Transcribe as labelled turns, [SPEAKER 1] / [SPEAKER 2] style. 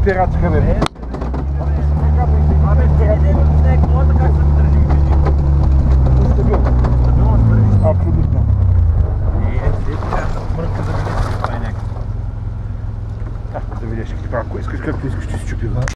[SPEAKER 1] спирачка, бе. Абсолютно. Да видиш, ако искаш, както искаш, ще си чупи.